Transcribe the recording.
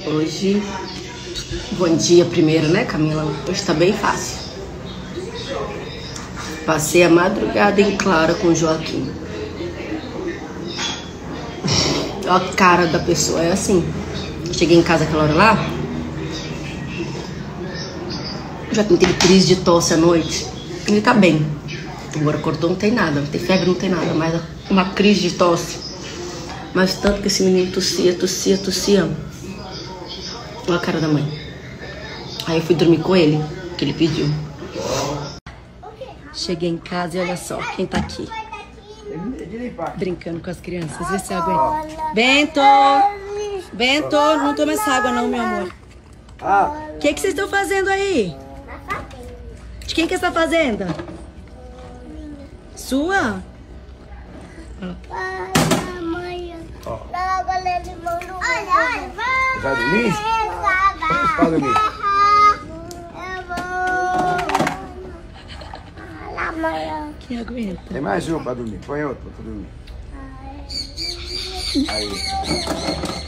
Hoje, bom dia primeiro, né, Camila? Hoje tá bem fácil. Passei a madrugada em Clara com o Joaquim. A cara da pessoa é assim. Cheguei em casa aquela hora lá. O Joaquim teve crise de tosse à noite. Ele tá bem. Agora acordou, não tem nada. Não tem febre, não tem nada. Mas uma crise de tosse. Mas tanto que esse menino tossia. Olha a cara da mãe. Aí eu fui dormir com ele, que ele pediu. Cheguei em casa e olha só quem tá aqui. Brincando com as crianças. Vê se aguenta. Bento, não toma essa água não, meu amor. O que vocês estão fazendo aí? De quem que é essa fazenda? Sua? Vai dormir? Vai dormir. Quem aguenta? Tem mais um pra dormir. Põe outro pra dormir. Aí.